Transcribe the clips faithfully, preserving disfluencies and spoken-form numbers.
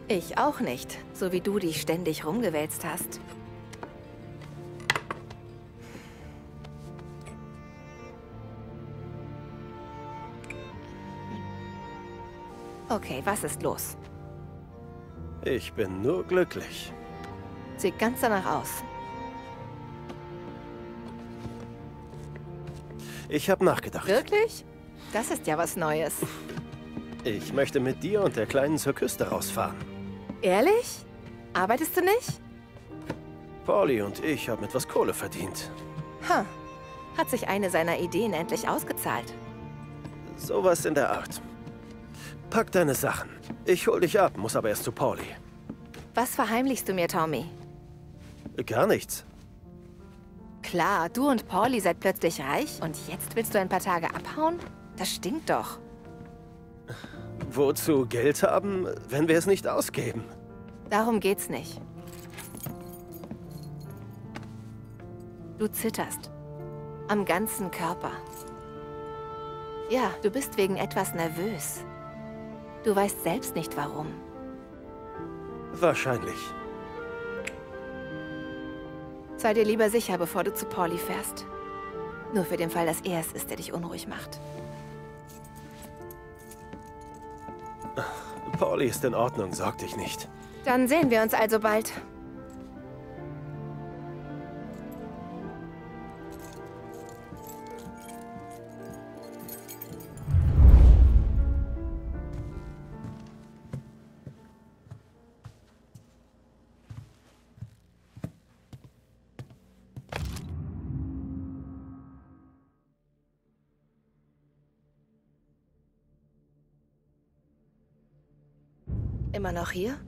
Ich auch nicht, so wie du dich ständig rumgewälzt hast. Okay, was ist los? Ich bin nur glücklich. Sieht ganz danach aus. Ich habe nachgedacht. Wirklich? Das ist ja was Neues. Ich möchte mit dir und der Kleinen zur Küste rausfahren. Ehrlich? Arbeitest du nicht? Pauli und ich haben etwas Kohle verdient. Ha, hat sich eine seiner Ideen endlich ausgezahlt. Sowas in der Art. Pack deine Sachen. Ich hol dich ab, muss aber erst zu Pauli. Was verheimlichst du mir, Tommy? Gar nichts. Klar, du und Pauli seid plötzlich reich und jetzt willst du ein paar Tage abhauen? Das stinkt doch. Wozu Geld haben, wenn wir es nicht ausgeben? Darum geht's nicht. Du zitterst. Am ganzen Körper. Ja, du bist wegen etwas nervös. Du weißt selbst nicht warum. Wahrscheinlich. Sei dir lieber sicher, bevor du zu Pauli fährst. Nur für den Fall, dass er es ist, der dich unruhig macht. Pauli ist in Ordnung, sorg dich nicht. Dann sehen wir uns also bald. Immer noch hier?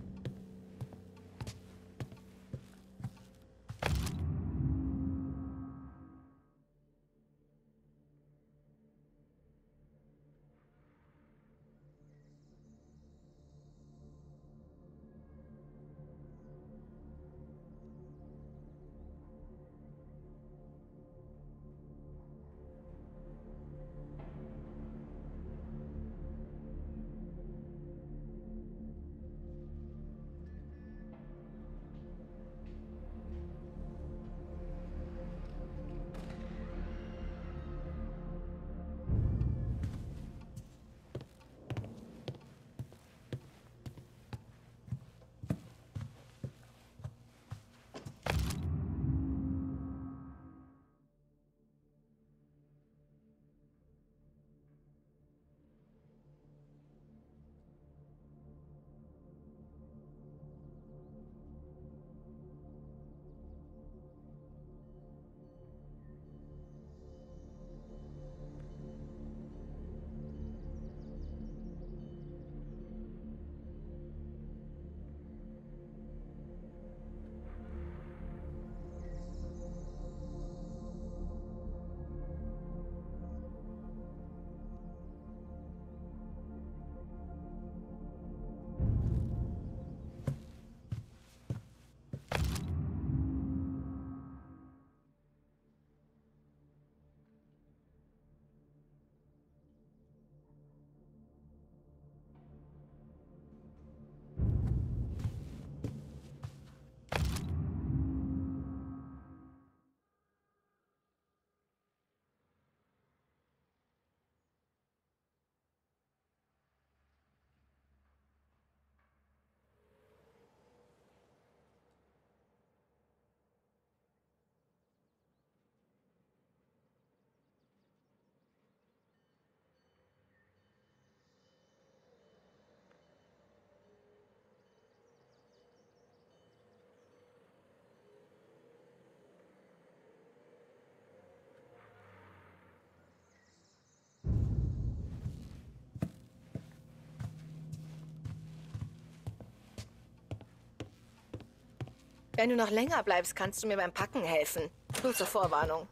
Wenn du noch länger bleibst, kannst du mir beim Packen helfen. Nur zur Vorwarnung.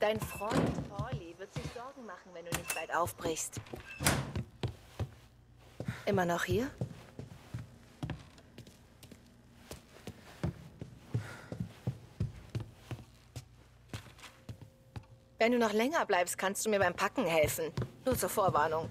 Dein Freund Paulie wird sich Sorgen machen, wenn du nicht bald aufbrichst. Immer noch hier? Wenn du noch länger bleibst, kannst du mir beim Packen helfen. Nur zur Vorwarnung.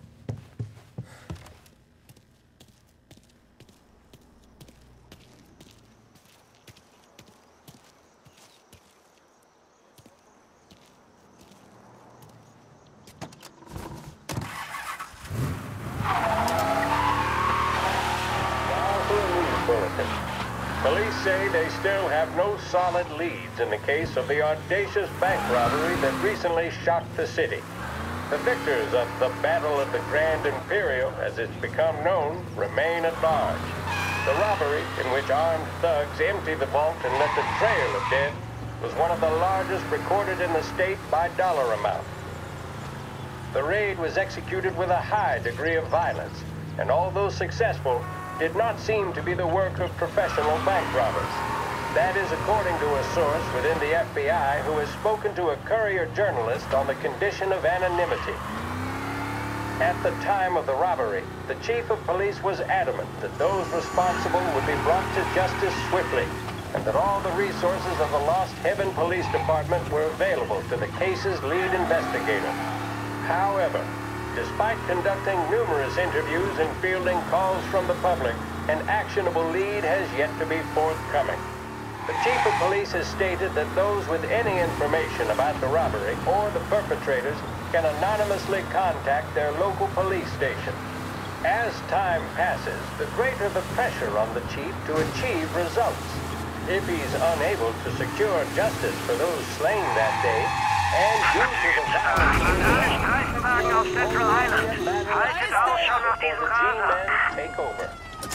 Police say they still have no solid leads in the case of the audacious bank robbery that recently shocked the city. The victors of the Battle of the Grand Imperial, as it's become known, remain at large. The robbery, in which armed thugs emptied the vault and left a trail of dead, was one of the largest recorded in the state by dollar amount. The raid was executed with a high degree of violence, and although successful, did not seem to be the work of professional bank robbers. That is according to a source within the F B I who has spoken to a Courier journalist on the condition of anonymity. At the time of the robbery, the chief of police was adamant that those responsible would be brought to justice swiftly, and that all the resources of the Lost Heaven Police Department were available to the case's lead investigator. However, despite conducting numerous interviews and fielding calls from the public, an actionable lead has yet to be forthcoming. The chief of police has stated that those with any information about the robbery or the perpetrators can anonymously contact their local police station. As time passes, the greater the pressure on the chief to achieve results. If he's unable to secure justice for those slain that day, and due to the violence, Streifenwagen auf Central Island. Haltet Ausschau nach diesem Radar. take over.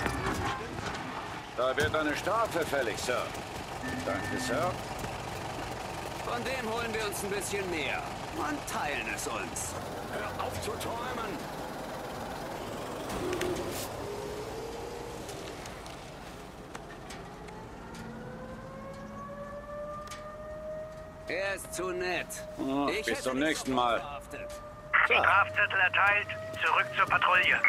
Da wird eine Strafe fällig, Sir. Danke, Sir. Von dem holen wir uns ein bisschen mehr und teilen es uns. Hör auf zu träumen! Er ist zu nett. Oh, Ich bis hätte zum dich nächsten sofort Mal. verhaftet. Strafzettel erteilt. Zurück zur Patrouille.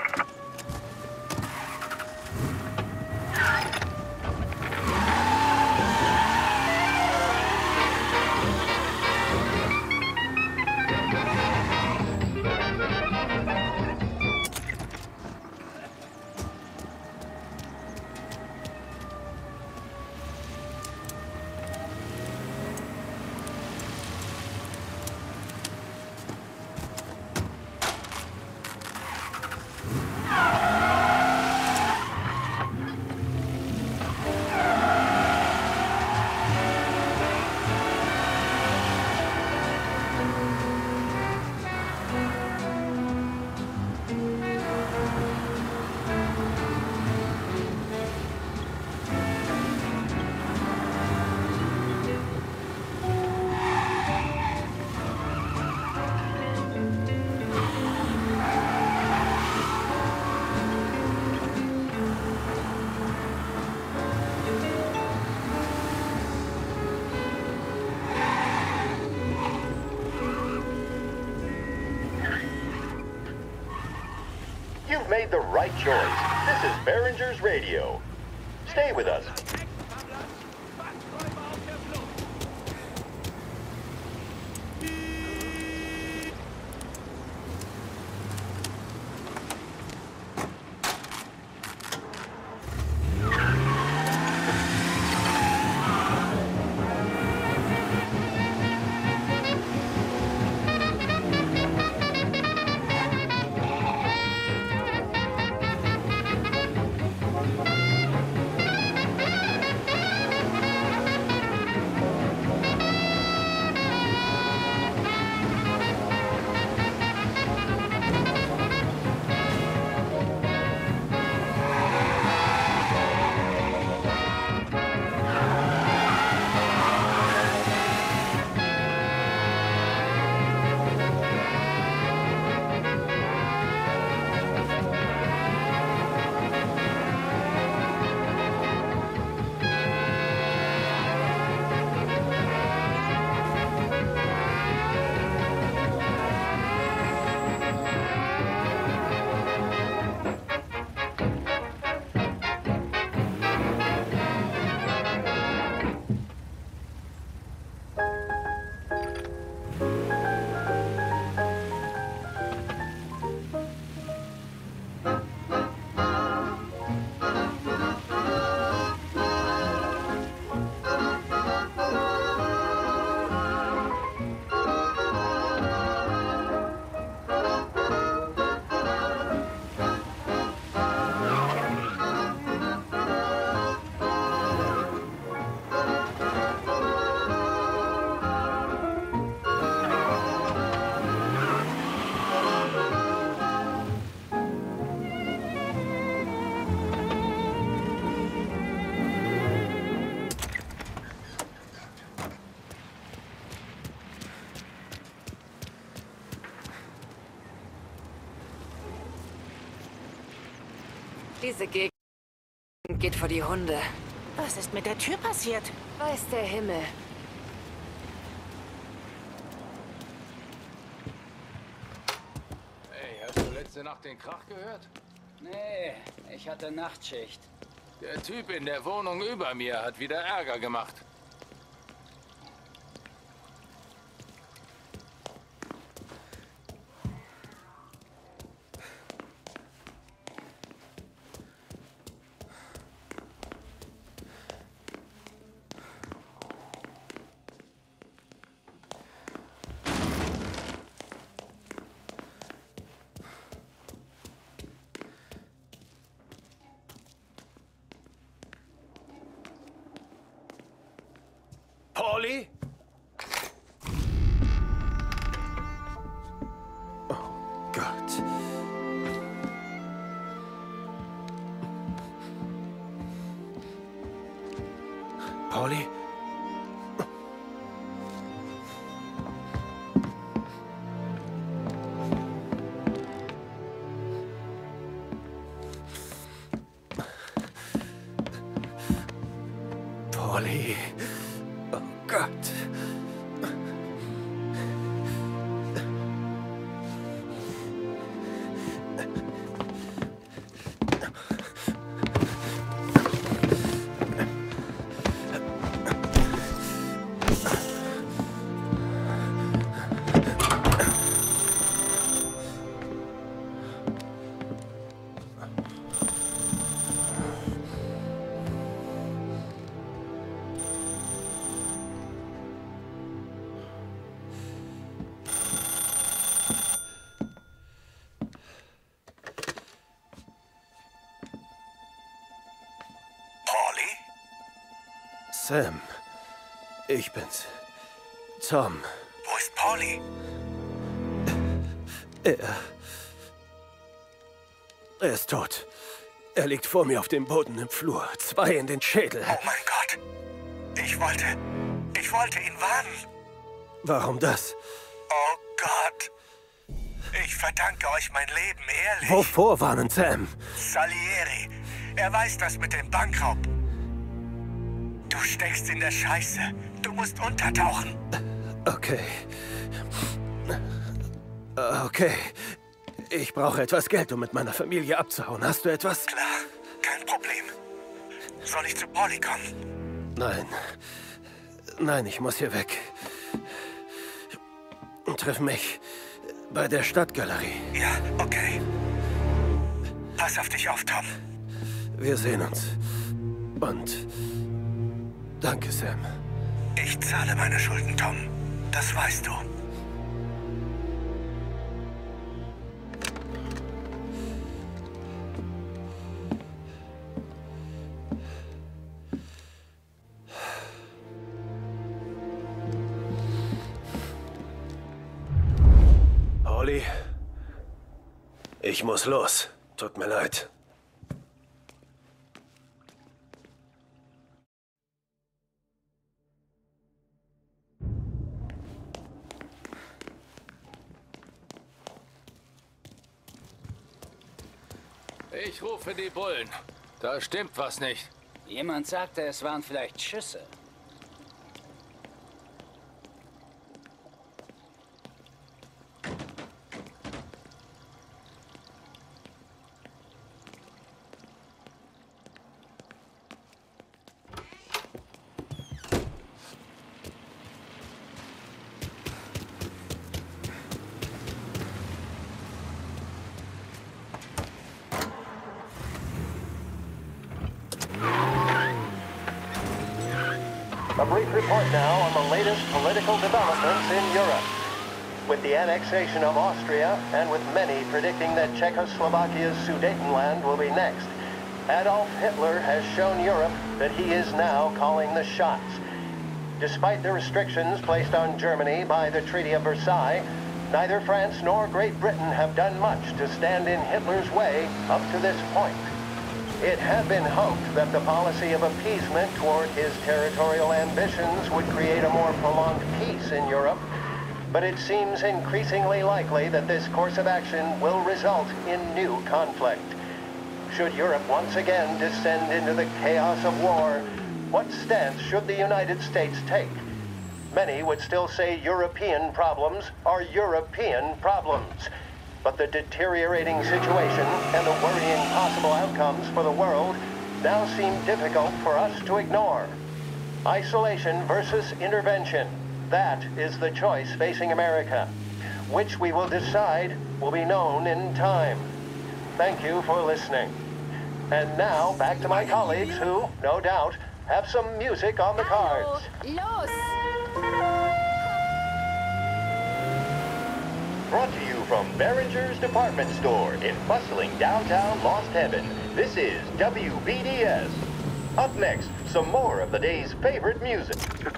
You've made the right choice. This is Behringer's Radio. Stay with us. Diese Gegend geht vor die Hunde. Was ist mit der Tür passiert? Weiß der Himmel. Hey, hast du letzte Nacht den Krach gehört? Nee, ich hatte Nachtschicht. Der Typ in der Wohnung über mir hat wieder Ärger gemacht. Paulie? Oh Gott. Paulie? Paulie. Oh Gott. Sam, ich bin's. Tom. Wo ist Paulie? Er... Er ist tot. Er liegt vor mir auf dem Boden im Flur. Zwei in den Schädel. Oh mein Gott. Ich wollte... Ich wollte ihn warnen. Warum das? Oh Gott. Ich verdanke euch mein Leben, ehrlich. Wovor warnen, Sam? Salieri. Er weiß das mit dem Bankraub. Du steckst in der Scheiße. Du musst untertauchen. Okay. Okay. Ich brauche etwas Geld, um mit meiner Familie abzuhauen. Hast du etwas? Klar, kein Problem. Soll ich zu Paulie kommen? Nein. Nein, ich muss hier weg. Triff mich bei der Stadtgalerie. Ja, okay. Pass auf dich auf, Tom. Wir sehen uns. Und... Danke, Sam. Ich zahle meine Schulden, Tom. Das weißt du. Paulie, ich muss los. Tut mir leid. Ich rufe die Bullen. Da stimmt was nicht. Jemand sagte, es waren vielleicht Schüsse. A brief report now on the latest political developments in Europe. With the annexation of Austria, and with many predicting that Czechoslovakia's Sudetenland will be next, Adolf Hitler has shown Europe that he is now calling the shots. Despite the restrictions placed on Germany by the Treaty of Versailles, neither France nor Great Britain have done much to stand in Hitler's way up to this point. It had been hoped that the policy of appeasement toward his territorial ambitions would create a more prolonged peace in Europe, but it seems increasingly likely that this course of action will result in new conflict. should Europe once again descend into the chaos of war, what stance should the United States take? Many would still say European problems are European problems. But the deteriorating situation and the worrying possible outcomes for the world now seem difficult for us to ignore. Isolation versus intervention. That is the choice facing America. Which we will decide will be known in time. Thank you for listening. And now back to my colleagues who, no doubt, have some music on the cards. Los! Brought to you from Behringer's Department Store in bustling downtown Lost Heaven, this is W B D S. Up next, some more of the day's favorite music.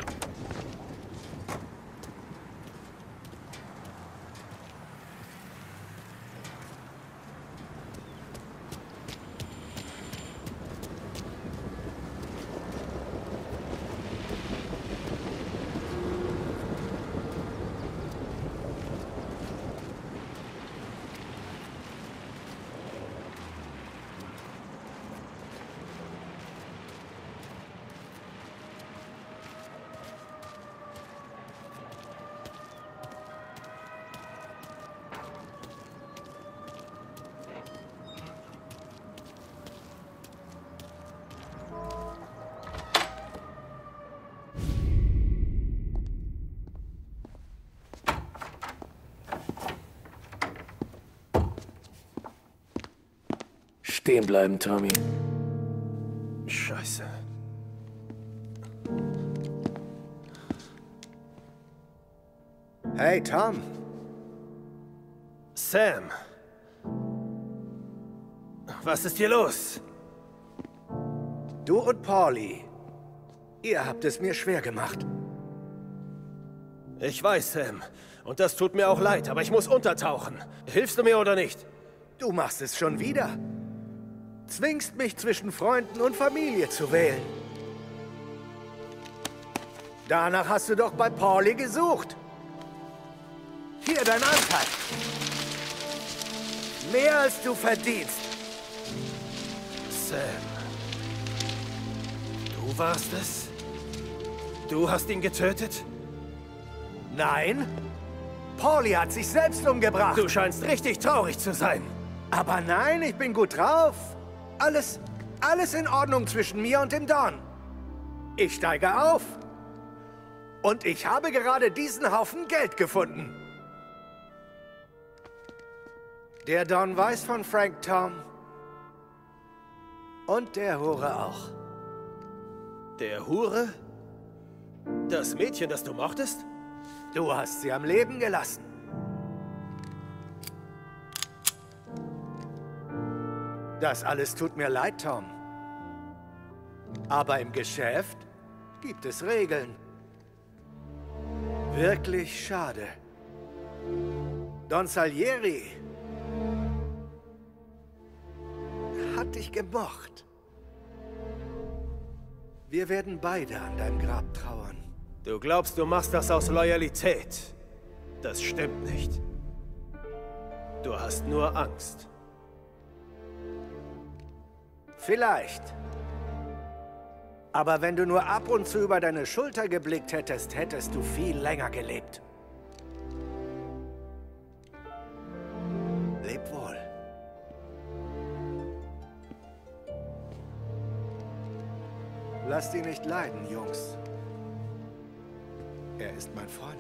Stehen bleiben, Tommy. Scheiße. Hey, Tom. Sam. Was ist hier los? Du und Paulie. Ihr habt es mir schwer gemacht. Ich weiß, Sam. Und das tut mir auch leid, aber ich muss untertauchen. Hilfst du mir oder nicht? Du machst es schon wieder. Zwingst mich zwischen Freunden und Familie zu wählen. Danach hast du doch bei Paulie gesucht. Hier dein Anteil. Mehr als du verdienst. Sam. Du warst es? Du hast ihn getötet? Nein. Paulie hat sich selbst umgebracht. Du scheinst richtig traurig zu sein. Aber nein, ich bin gut drauf. Alles, alles in Ordnung zwischen mir und dem Don. Ich steige auf. Und ich habe gerade diesen Haufen Geld gefunden. Der Don weiß von Frank, Tom. Und der Hure auch. Der Hure? Das Mädchen, das du mochtest? Du hast sie am Leben gelassen. Das alles tut mir leid, Tom. Aber im Geschäft gibt es Regeln. Wirklich schade. Don Salieri hat dich gemocht. Wir werden beide an deinem Grab trauern. Du glaubst, du machst das aus Loyalität. Das stimmt nicht. Du hast nur Angst. Vielleicht. Aber wenn du nur ab und zu über deine Schulter geblickt hättest, hättest du viel länger gelebt. Leb wohl. Lasst ihn nicht leiden, Jungs. Er ist mein Freund.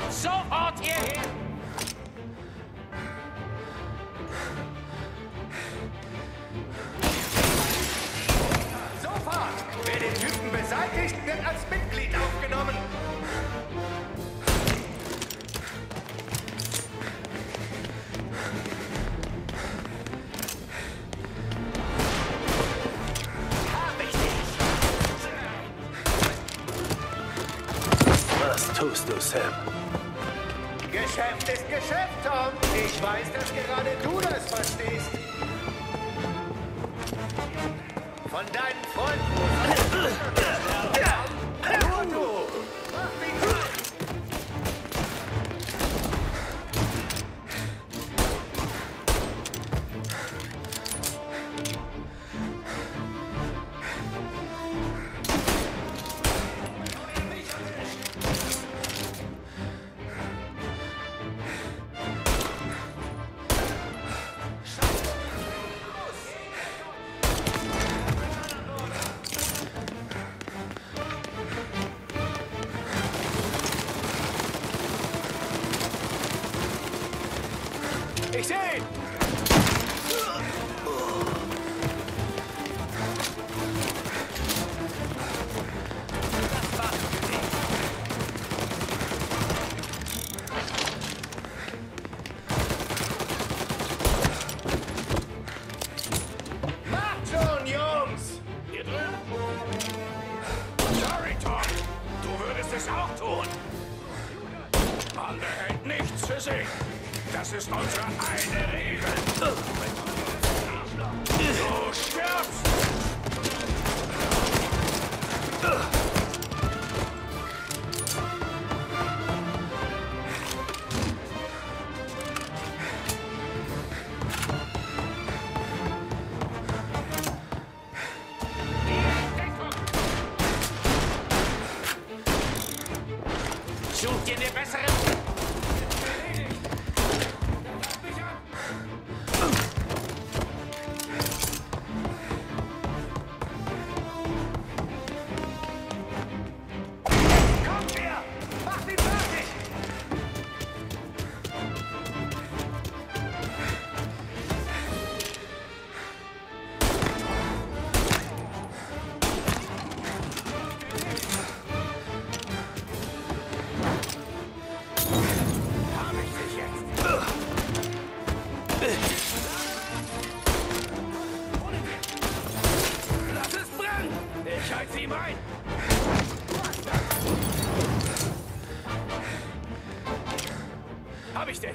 Sofort hierhin! Sofort! Wer den Typen beseitigt, wird als Mitglied aufgenommen. Was tust du, Sam? Geschäft ist Geschäft, Tom. Ich weiß, dass gerade du das verstehst. Von deinen Freunden. Nur du. Mach dich gut. Ich sehe ihn! Macht schon, Jungs! Hier drüben? Sorry, Tom. Du würdest es auch tun. Man behält nichts für sich. Das ist unsere eine Regel. Du stirbst! Such dir eine bessere... Ich halte sie ihm ein! Hab ich dich!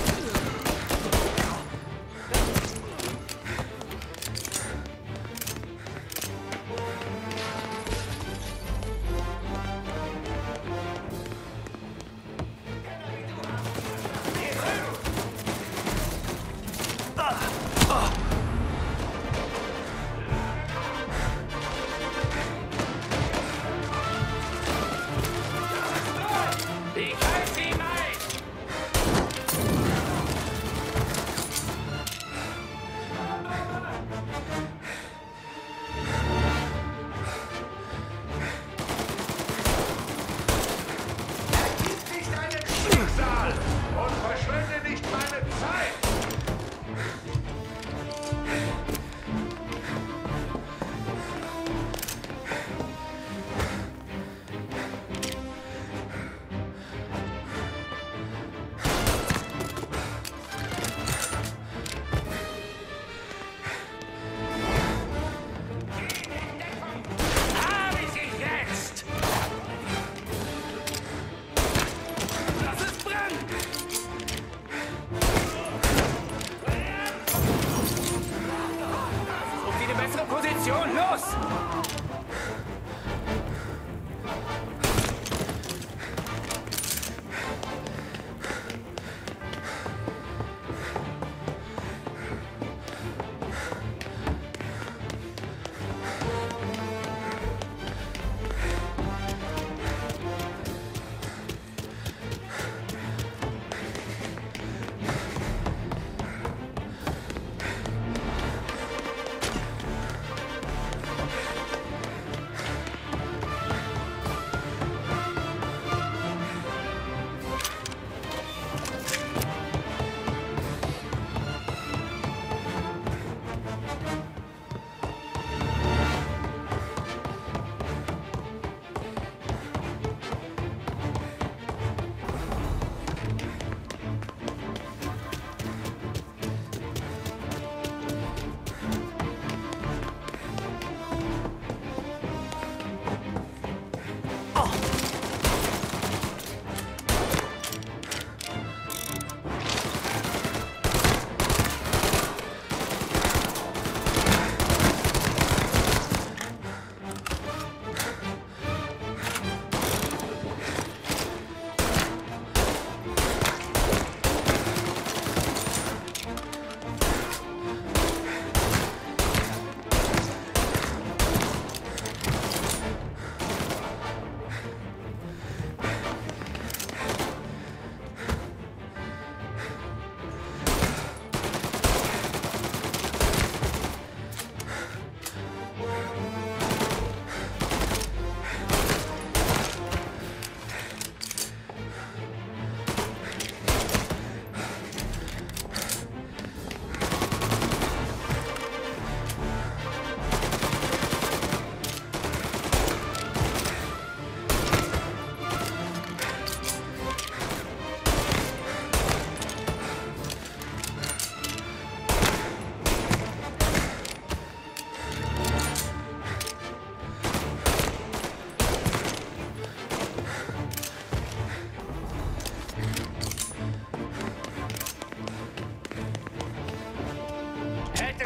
Position, los!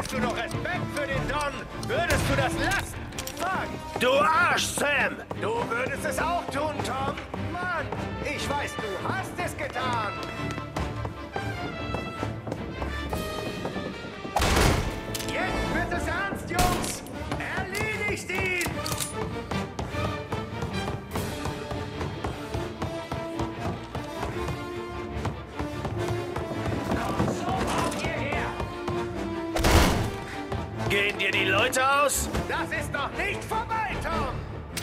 Hättest du noch Respekt für den Don, würdest du das lassen? Fuck! Du Arsch, Sam! Du würdest es auch tun, Tom. Mann, ich weiß, du hast es getan. Jetzt wird es ernst, Jungs! Erledigt ihn! Gehen dir die Leute aus? Das ist noch nicht vorbei, Tom!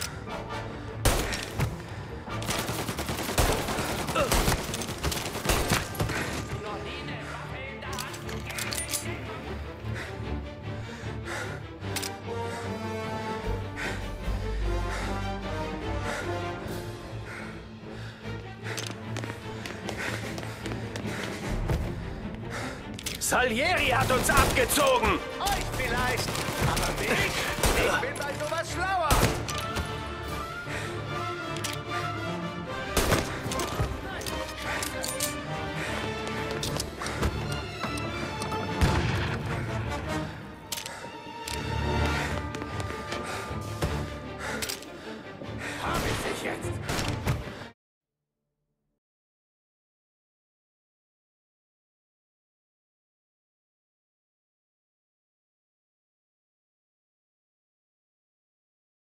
Salieri hat uns abgezogen! Euch vielleicht, aber mich? Ich bin bei sowas schlauer!